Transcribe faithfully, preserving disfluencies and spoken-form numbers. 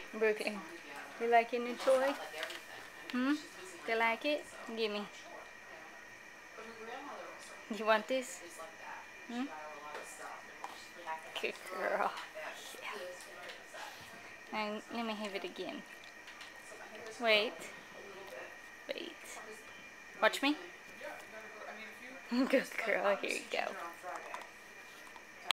Brooklyn, you like your new toy? Hmm? You like it? Give me. You want this? Hmm? Good girl. Yeah. And let me have it again. Wait. Wait. Watch me. Good girl. Here you go.